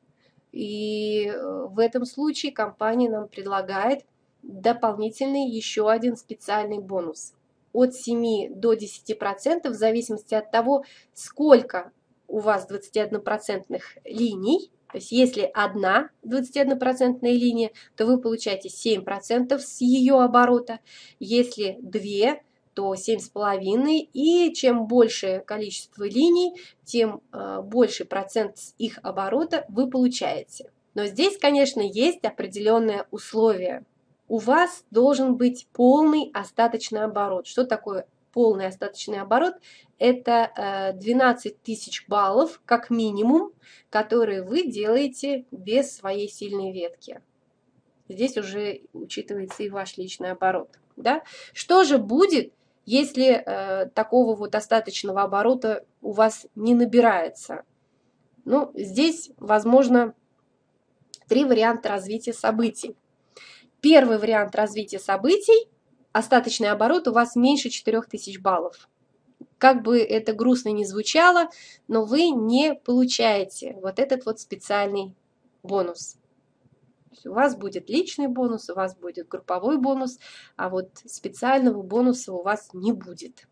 A: И в этом случае компания нам предлагает дополнительный еще один специальный бонус. От семи до десяти процентов в зависимости от того, сколько у вас двадцатиоднопроцентных линий. То есть если одна двадцатиоднопроцентная линия, то вы получаете семь процентов с ее оборота. Если две, то семь с половиной. И чем большее количество линий, тем э, больше процент с их оборота вы получаете. Но здесь, конечно, есть определенные условия. У вас должен быть полный остаточный оборот. Что такое полный остаточный оборот? Это двенадцать тысяч баллов, как минимум, которые вы делаете без своей сильной ветки. Здесь уже учитывается и ваш личный оборот. Да? Что же будет, если э, такого вот остаточного оборота у вас не набирается? Ну, здесь, возможно, три варианта развития событий. Первый вариант развития событий – остаточный оборот у вас меньше четырёх тысяч баллов. Как бы это грустно ни звучало, но вы не получаете вот этот вот специальный бонус. У вас будет личный бонус, у вас будет групповой бонус, а вот специального бонуса у вас не будет.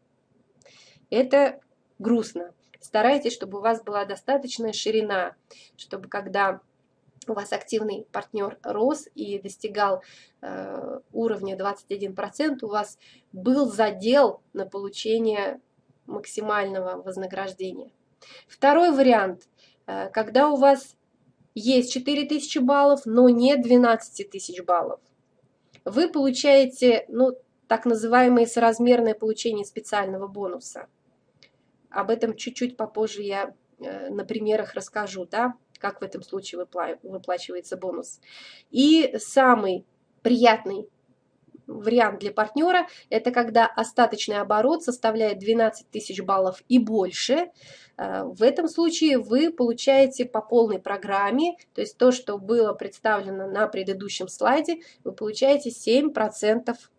A: Это грустно. Старайтесь, чтобы у вас была достаточная ширина, чтобы когда у вас активный партнер рос и достигал э, уровня двадцать один процент, у вас был задел на получение максимального вознаграждения. Второй вариант, э, когда у вас есть четыре тысячи баллов, но нет двенадцати тысяч баллов. Вы получаете, ну, так называемое соразмерное получение специального бонуса. Об этом чуть-чуть попозже я э, на примерах расскажу, да, как в этом случае выплачивается бонус. И самый приятный вариант для партнера – это когда остаточный оборот составляет двенадцать тысяч баллов и больше. В этом случае вы получаете по полной программе, то есть то, что было представлено на предыдущем слайде, вы получаете семь процентов,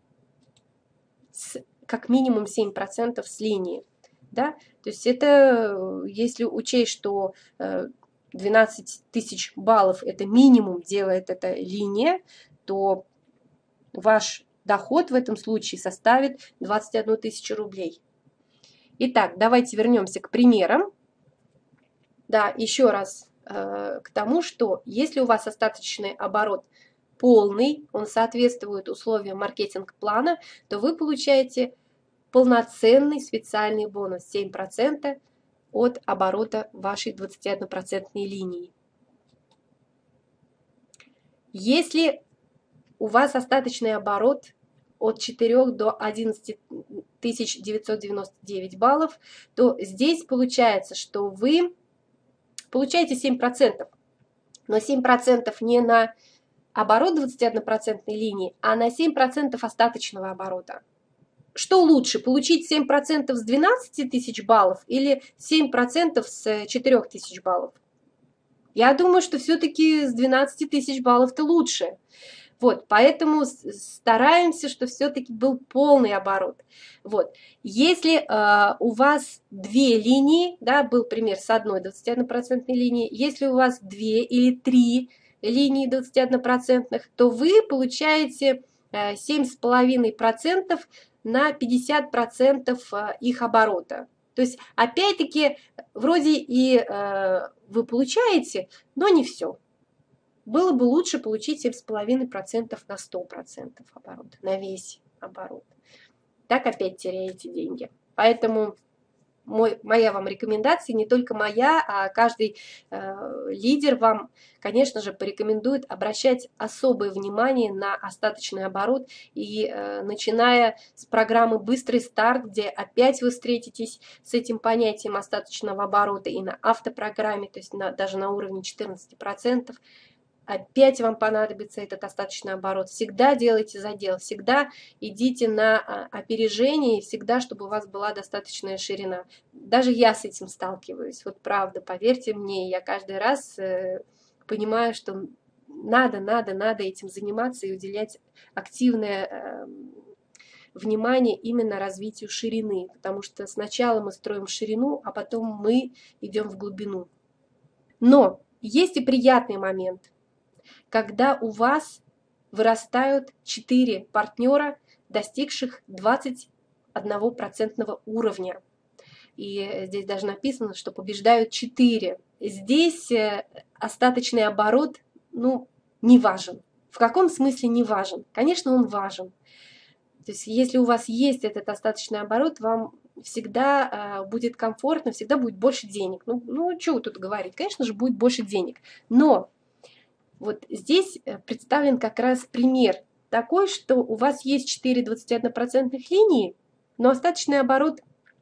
A: как минимум семь процентов с линии. Да? То есть это, если учесть, что двенадцать тысяч баллов – это минимум делает эта линия, то ваш доход в этом случае составит двадцать одну тысячу рублей. Итак, давайте вернемся к примерам. Да, еще раз э, к тому, что если у вас остаточный оборот полный, он соответствует условиям маркетинг-плана, то вы получаете полноценный специальный бонус семь процентов от оборота вашей двадцатиоднопроцентной линии. Если у вас остаточный оборот от четырёх до одиннадцати тысяч девятисот девяноста девяти баллов, то здесь получается, что вы получаете семь процентов, но семь процентов не на оборот двадцатиоднопроцентной линии, а на семь процентов остаточного оборота. Что лучше, получить семь процентов с двенадцати тысяч баллов или семь процентов с четырёх тысяч баллов? Я думаю, что все-таки с двенадцати тысяч баллов-то лучше. Вот, поэтому стараемся, что все-таки был полный оборот. Вот, если э, у вас две линии, да, был пример с одной двадцатиоднопроцентной линией, если у вас две или три линии двадцатиоднопроцентных, то вы получаете э, семь с половиной процентов на пятьдесят процентов их оборота. То есть, опять-таки, вроде и э, вы получаете, но не все. Было бы лучше получить семь с половиной процентов на сто процентов оборота, на весь оборот. Так опять теряете деньги. Поэтому мой, моя вам рекомендация, не только моя, а каждый э, лидер вам, конечно же, порекомендует обращать особое внимание на остаточный оборот. И э, начиная с программы «Быстрый старт», где опять вы встретитесь с этим понятием остаточного оборота, и на автопрограмме, то есть на, даже на уровне четырнадцати процентов, опять вам понадобится этот остаточный оборот. Всегда делайте задел, всегда идите на опережение, всегда, чтобы у вас была достаточная ширина. Даже я с этим сталкиваюсь, вот правда, поверьте мне, я каждый раз э, понимаю, что надо, надо, надо этим заниматься и уделять активное э, внимание именно развитию ширины, потому что сначала мы строим ширину, а потом мы идем в глубину. Но есть и приятный момент. Когда у вас вырастают четыре партнера, достигших двадцати одного процента уровня. И здесь даже написано, что побеждают четыре. Здесь остаточный оборот, ну, не важен. В каком смысле не важен? Конечно, он важен. То есть, если у вас есть этот остаточный оборот, вам всегда будет комфортно, всегда будет больше денег. Ну, ну что тут говорить? Конечно же, будет больше денег. Но вот здесь представлен как раз пример такой, что у вас есть четыре двадцатиоднопроцентных линии, но остаточный оборот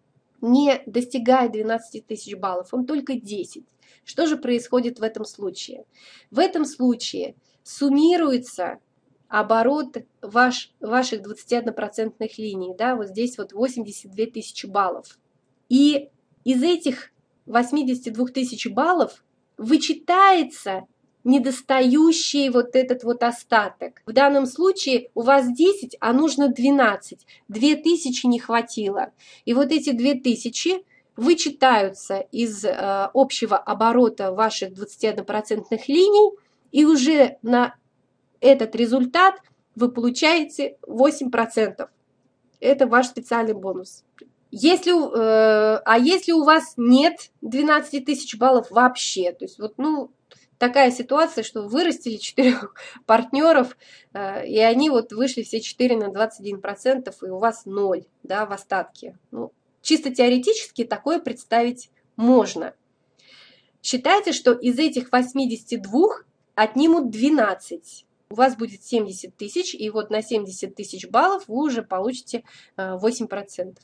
A: не достигает двенадцати тысяч баллов, он только десять. Что же происходит в этом случае? В этом случае суммируется оборот ваш, ваших двадцатиоднопроцентных линий, да, вот здесь вот восемьдесят две тысячи баллов. И из этих восьмидесяти двух тысяч баллов вычитается недостающий вот этот вот остаток. В данном случае у вас десять, а нужно двенадцать. две тысячи не хватило. И вот эти две тысячи вычитаются из э, общего оборота ваших двадцатиоднопроцентных линий, и уже на этот результат вы получаете восемь процентов. Это ваш специальный бонус. Если, э, а если у вас нет двенадцати тысяч баллов вообще, то есть вот, ну, такая ситуация, что вы вырастили четырех партнеров, э, и они вот вышли все четыре на двадцать один процент, и у вас ноль, да, в остатке. Ну, чисто теоретически такое представить можно. Считайте, что из этих восьмидесяти двух отнимут двенадцать. У вас будет семьдесят тысяч, и вот на семьдесят тысяч баллов вы уже получите э, восемь процентов.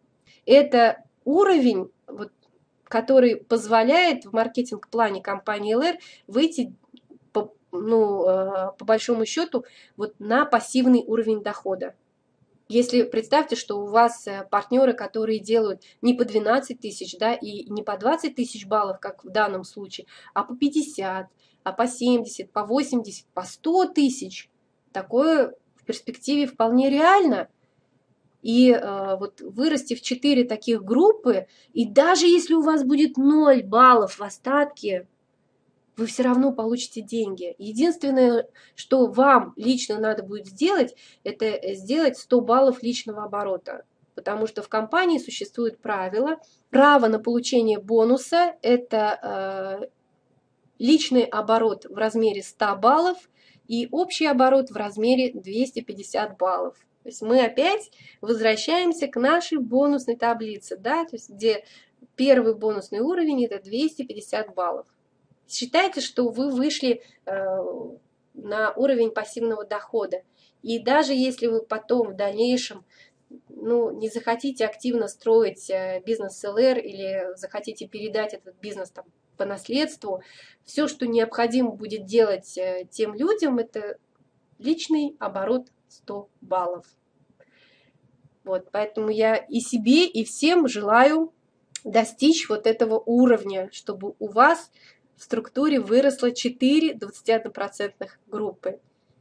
A: Это уровень, вот, который позволяет в маркетинг-плане компании эл эр выйти по, ну, по большому счету вот на пассивный уровень дохода. Если представьте, что у вас партнеры, которые делают не по двенадцать тысяч, да, и не по двадцать тысяч баллов, как в данном случае, а по пятьдесят, а по семьдесят, по восемьдесят, по сто тысяч, такое в перспективе вполне реально. И э, вот вырасти в четыре таких группы, и даже если у вас будет ноль баллов в остатке, вы все равно получите деньги. Единственное, что вам лично надо будет сделать, это сделать сто баллов личного оборота. Потому что в компании существует правило. Право на получение бонуса – это э, личный оборот в размере ста баллов и общий оборот в размере двухсот пятидесяти баллов. То есть мы опять возвращаемся к нашей бонусной таблице, да, то есть где первый бонусный уровень это двести пятьдесят баллов. Считайте, что вы вышли э, на уровень пассивного дохода. И даже если вы потом в дальнейшем ну, не захотите активно строить бизнес эл эр или захотите передать этот бизнес там, по наследству, все, что необходимо будет делать тем людям, это личный оборот сто баллов. Вот, поэтому я и себе, и всем желаю достичь вот этого уровня, чтобы у вас в структуре выросло четыре двадцатиоднопроцентных группы.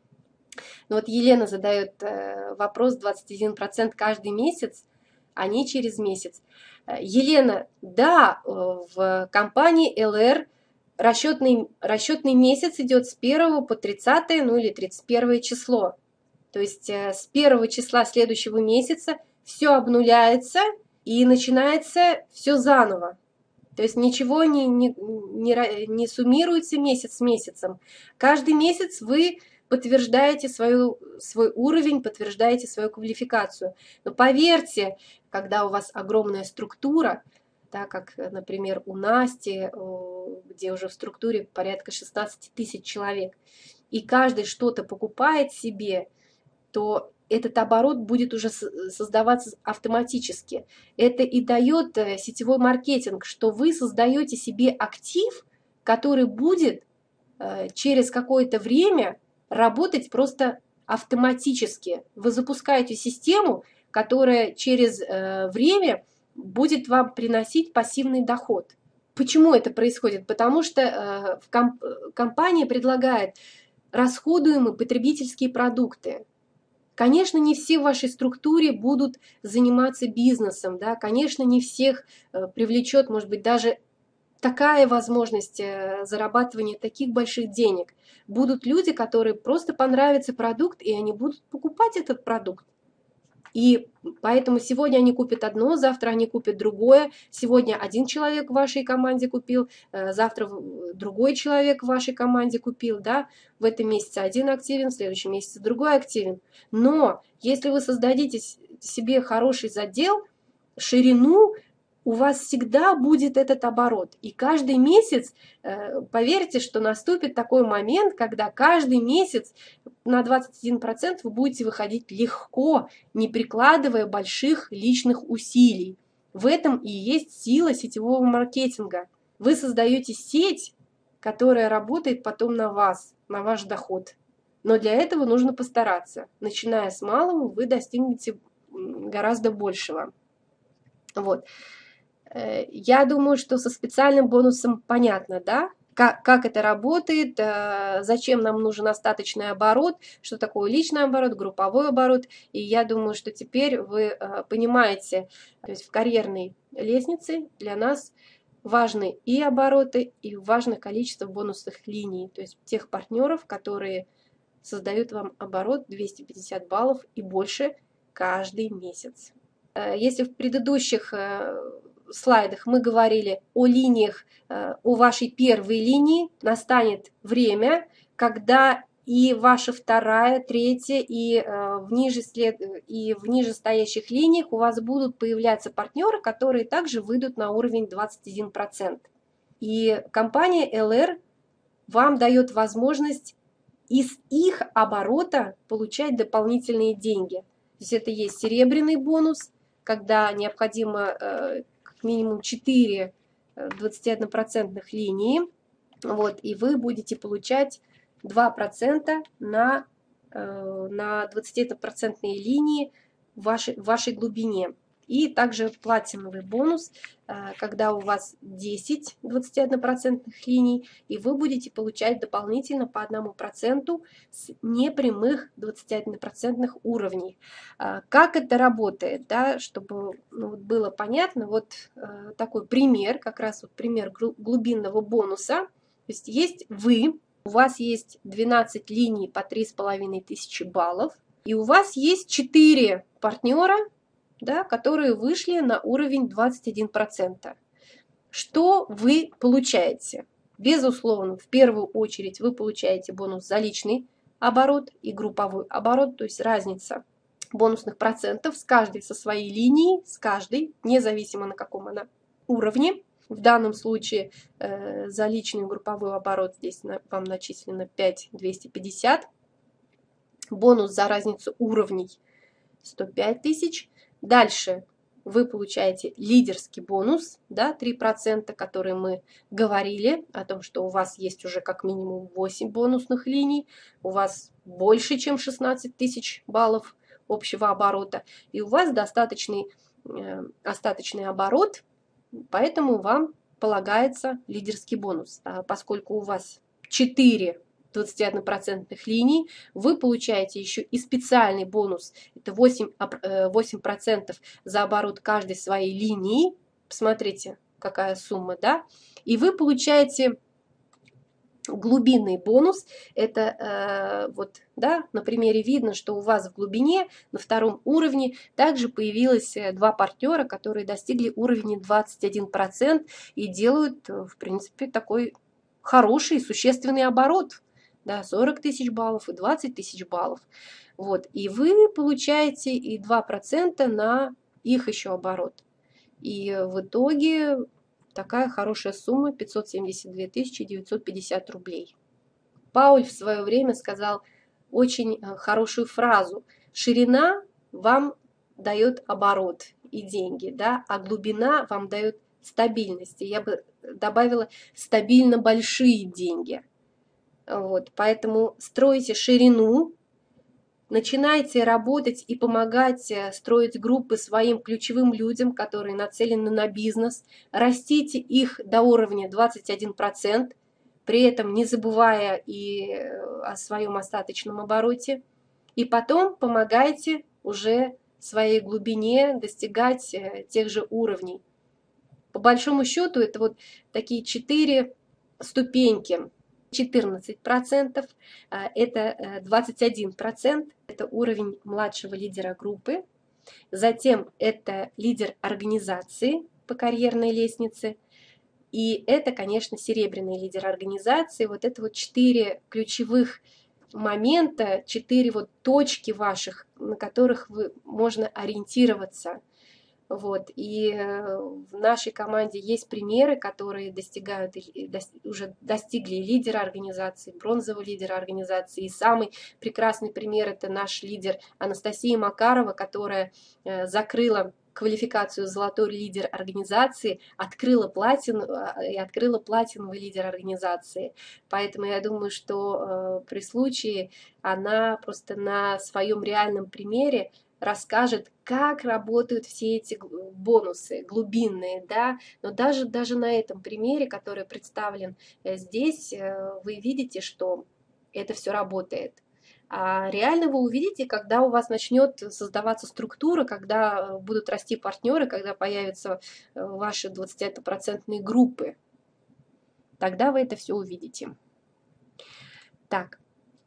A: Но вот Елена задает вопрос, двадцать один процент каждый месяц, а не через месяц. Елена, да, в компании эл эр расчетный, расчетный месяц идет с первого по тридцатое, ну или тридцать первое число. То есть с первого числа следующего месяца все обнуляется и начинается все заново. То есть ничего не, не, не, не суммируется месяц с месяцем. Каждый месяц вы подтверждаете свою, свой уровень, подтверждаете свою квалификацию. Но поверьте, когда у вас огромная структура, так как, например, у Насти, где уже в структуре порядка шестнадцати тысяч человек, и каждый что-то покупает себе, то этот оборот будет уже создаваться автоматически. Это и дает сетевой маркетинг, что вы создаете себе актив, который будет через какое-то время работать просто автоматически. Вы запускаете систему, которая через время будет вам приносить пассивный доход. Почему это происходит? Потому что компания предлагает расходуемые потребительские продукты. Конечно, не все в вашей структуре будут заниматься бизнесом, да, конечно, не всех привлечет, может быть, даже такая возможность зарабатывания таких больших денег. Будут люди, которые просто понравится продукт, и они будут покупать этот продукт. И поэтому сегодня они купят одно, завтра они купят другое. Сегодня один человек в вашей команде купил, завтра другой человек в вашей команде купил. Да? В этом месяце один активен, в следующем месяце другой активен. Но если вы создадите себе хороший задел, ширину, у вас всегда будет этот оборот. И каждый месяц, поверьте, что наступит такой момент, когда каждый месяц на двадцать один процент вы будете выходить легко, не прикладывая больших личных усилий. В этом и есть сила сетевого маркетинга. Вы создаете сеть, которая работает потом на вас, на ваш доход. Но для этого нужно постараться. Начиная с малого, вы достигнете гораздо большего. Вот. Я думаю, что со специальным бонусом понятно, да? Как, как это работает, зачем нам нужен остаточный оборот, что такое личный оборот, групповой оборот. И я думаю, что теперь вы понимаете, то есть в карьерной лестнице для нас важны и обороты, и важно количество бонусных линий, то есть тех партнеров, которые создают вам оборот двести пятьдесят баллов и больше каждый месяц. Если в предыдущих слайдах мы говорили о линиях, о вашей первой линии, настанет время, когда и ваша вторая, третья и в ниже, след... и в ниже стоящих линиях у вас будут появляться партнеры, которые также выйдут на уровень двадцать один процент. И компания эл эр вам дает возможность из их оборота получать дополнительные деньги. То есть это есть серебряный бонус, когда необходимо минимум четыре двадцатиоднопроцентных линии, вот, и вы будете получать два процента на, на двадцатипроцентные линии в вашей, в вашей глубине. И также платиновый бонус, когда у вас десять двадцатиоднопроцентных линий, и вы будете получать дополнительно по одному проценту с непрямых двадцатиоднопроцентных уровней. Как это работает, да, чтобы ну, было понятно, вот такой пример, как раз вот пример глубинного бонуса. То есть есть вы, у вас есть двенадцать линий по три с половиной тысячи баллов, и у вас есть четыре партнера, да, которые вышли на уровень двадцать один процент. Что вы получаете? Безусловно, в первую очередь вы получаете бонус за личный оборот и групповой оборот, то есть разница бонусных процентов с каждой со своей линией, с каждой, независимо на каком она уровне. В данном случае э, за личный групповой оборот здесь на, вам начислено пять тысяч двести пятьдесят. Бонус за разницу уровней сто пять тысяч. Дальше вы получаете лидерский бонус, да, три процента, который мы говорили, о том, что у вас есть уже как минимум восемь бонусных линий, у вас больше, чем шестнадцать тысяч баллов общего оборота, и у вас достаточный э, остаточный оборот, поэтому вам полагается лидерский бонус. А поскольку у вас четыре двадцатиоднопроцентных линий, вы получаете еще и специальный бонус, это восемь процентов за оборот каждой своей линии, посмотрите, какая сумма, да, и вы получаете глубинный бонус, это э, вот, да, на примере видно, что у вас в глубине на втором уровне также появилось два партнера, которые достигли уровня двадцать один процент и делают, в принципе, такой хороший, существенный оборот. Да, сорок тысяч баллов и двадцать тысяч баллов. Вот, и вы получаете и два процента на их еще оборот. И в итоге такая хорошая сумма пятьсот семьдесят две тысячи девятьсот пятьдесят рублей. Пауль в свое время сказал очень хорошую фразу. Ширина вам дает оборот и деньги, да, а глубина вам дает стабильность. И я бы добавила стабильно большие деньги. Вот, поэтому стройте ширину, начинайте работать и помогать строить группы своим ключевым людям, которые нацелены на бизнес, растите их до уровня двадцать один процент, при этом не забывая и о своем остаточном обороте, и потом помогайте уже своей глубине достигать тех же уровней. По большому счету это вот такие четыре ступеньки. четырнадцать процентов, это двадцать один процент, это уровень младшего лидера группы, затем это лидер организации по карьерной лестнице, и это, конечно, серебряный лидер организации. Вот это вот четыре ключевых момента, четыре вот точки ваших, на которых вы, можно ориентироваться. Вот. И в нашей команде есть примеры, которые достигают, уже достигли лидера организации, бронзового лидера организации. И самый прекрасный пример – это наш лидер Анастасия Макарова, которая закрыла квалификацию «Золотой лидер организации», открыла платину, и открыла платиновый лидер организации. Поэтому я думаю, что при случае она просто на своем реальном примере расскажет, как работают все эти бонусы глубинные, да, но даже, даже на этом примере, который представлен здесь, вы видите, что это все работает. А реально вы увидите, когда у вас начнет создаваться структура, когда будут расти партнеры, когда появятся ваши двадцатипроцентные группы. Тогда вы это все увидите. Так.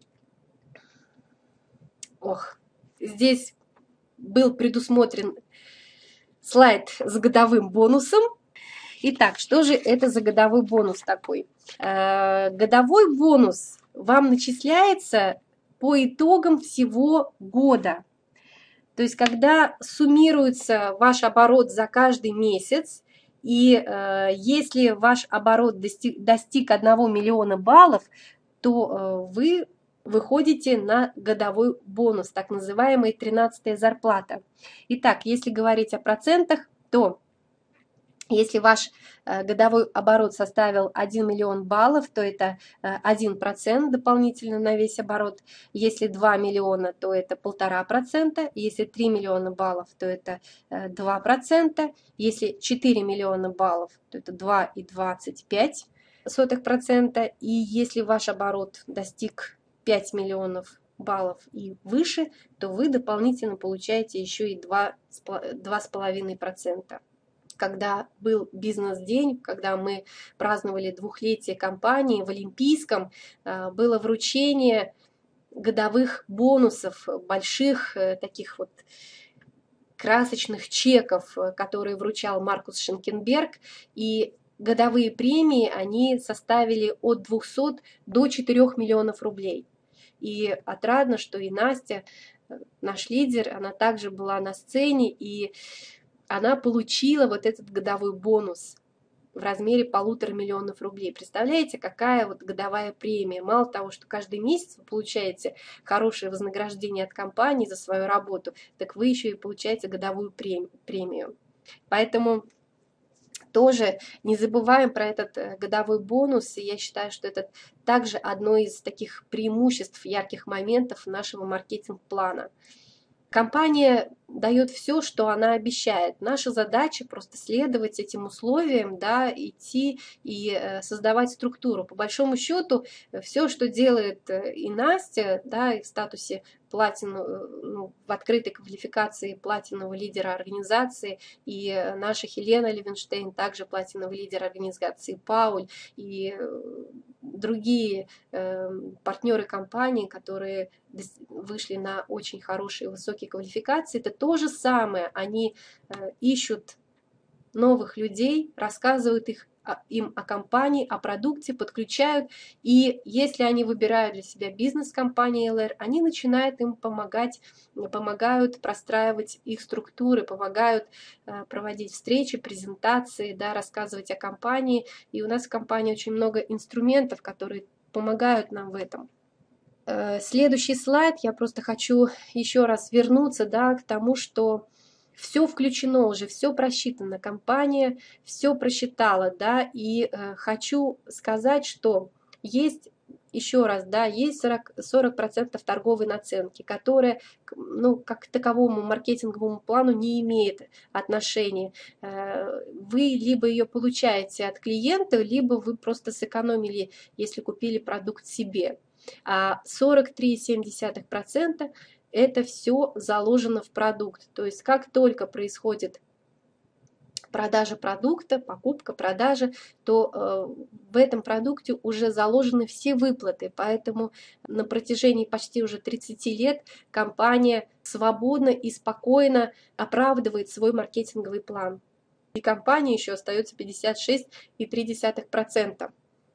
A: Ох, здесь был предусмотрен слайд с годовым бонусом. Итак, что же это за годовой бонус такой? Э, годовой бонус вам начисляется по итогам всего года. То есть, когда суммируется ваш оборот за каждый месяц, и э, если ваш оборот достиг, достиг одного миллиона баллов, то э, вы выходите на годовой бонус, так называемая тринадцатая зарплата. Итак, если говорить о процентах, то если ваш э, годовой оборот составил один миллион баллов, то это э, один процент дополнительно на весь оборот. Если два миллиона, то это полтора процента. Если три миллиона баллов, то это э, два процента. Если четыре миллиона баллов, то это два и двадцать пять сотых процента. И если ваш оборот достиг пять миллионов баллов и выше, то вы дополнительно получаете еще и два с половиной процента. Когда был бизнес-день, когда мы праздновали двухлетие компании в Олимпийском, было вручение годовых бонусов, больших таких вот красочных чеков, которые вручал Маркус Шенкенберг, и годовые премии, они составили от двухсот до четырёх миллионов рублей. И отрадно, что и Настя наш лидер, она также была на сцене, и она получила вот этот годовой бонус в размере полутора миллионов рублей. Представляете, какая вот годовая премия? Мало того, что каждый месяц вы получаете хорошее вознаграждение от компании за свою работу, так вы еще и получаете годовую премию. Поэтому тоже не забываем про этот годовой бонус, и я считаю, что это также одно из таких преимуществ, ярких моментов нашего маркетинг-плана. Компания дает все, что она обещает. Наша задача просто следовать этим условиям, да, идти и создавать структуру. По большому счету, все, что делает и Настя, да, и в статусе платину, ну, в открытой квалификации платинового лидера организации, и наша Хелена Левенштейн, также платиновый лидер организации Пауль, и другие э, партнеры компании, которые вышли на очень хорошие высокие квалификации, это то же самое. Они э, ищут новых людей, рассказывают их, им о компании, о продукте, подключают. И если они выбирают для себя бизнес компании эл эр, они начинают им помогать, помогают простраивать их структуры, помогают э, проводить встречи, презентации, да, рассказывать о компании. И у нас в компании очень много инструментов, которые помогают нам в этом. Следующий слайд, я просто хочу еще раз вернуться, да, к тому, что все включено уже, все просчитано, компания все просчитала, да, и э, хочу сказать, что есть, еще раз, да, есть сорок процентов торговой наценки, которая, ну, как к таковому маркетинговому плану не имеет отношения. Вы либо ее получаете от клиента, либо вы просто сэкономили, если купили продукт себе. А сорок три целых семь десятых процента это все заложено в продукт. То есть как только происходит продажа продукта, покупка, продажа, то э, в этом продукте уже заложены все выплаты. Поэтому на протяжении почти уже тридцати лет компания свободно и спокойно оправдывает свой маркетинговый план. И компании еще остается пятьдесят шесть целых три десятых процента.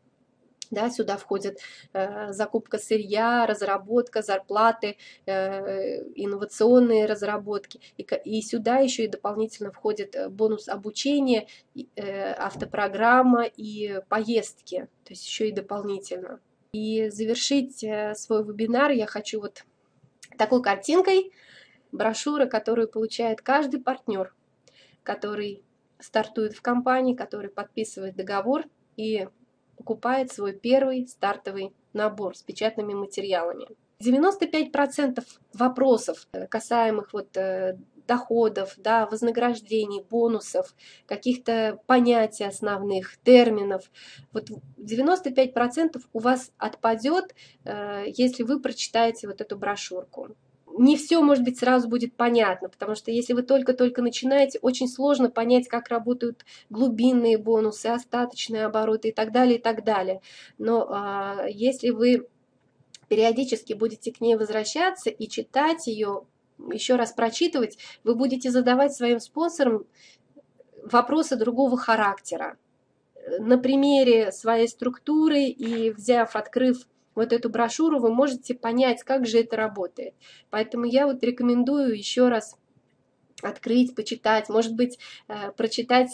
A: Да, сюда входит э, закупка сырья, разработка, зарплаты, э, инновационные разработки. И, и сюда еще и дополнительно входит бонус обучения, э, автопрограмма и поездки. То есть еще и дополнительно. И завершить э, свой вебинар я хочу вот такой картинкой. Брошюра, которую получает каждый партнер, который стартует в компании, который подписывает договор и покупает свой первый стартовый набор с печатными материалами. девяносто пять процентов вопросов, касаемых вот доходов, да, вознаграждений, бонусов, каких-то понятий основных, терминов, вот девяносто пять процентов у вас отпадет, если вы прочитаете вот эту брошюрку. Не все, может быть, сразу будет понятно, потому что если вы только-только начинаете, очень сложно понять, как работают глубинные бонусы, остаточные обороты и так далее, и так далее. Но а, если вы периодически будете к ней возвращаться и читать ее, еще раз прочитывать, вы будете задавать своим спонсорам вопросы другого характера. На примере своей структуры и взяв, открыв вот эту брошюру, вы можете понять, как же это работает. Поэтому я вот рекомендую еще раз открыть, почитать, может быть, прочитать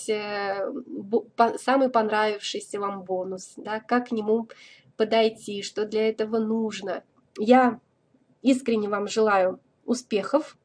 A: самый понравившийся вам бонус, да, как к нему подойти, что для этого нужно. Я искренне вам желаю успехов.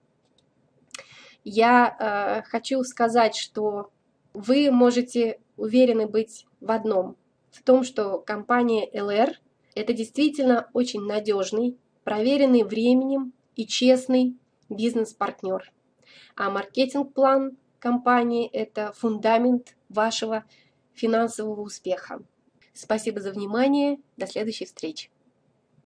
A: Я э, хочу сказать, что вы можете уверены быть в одном, в том, что компания эл эр это действительно очень надежный, проверенный временем и честный бизнес-партнер. А маркетинг-план компании – это фундамент вашего финансового успеха. Спасибо за внимание. До следующей встречи.